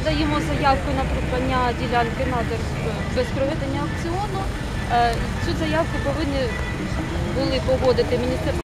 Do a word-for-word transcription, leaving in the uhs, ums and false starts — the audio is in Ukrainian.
подаємо заявку на придбання ділянки надр без проведення аукціону. Цю заявку повинні були погодити Міністерство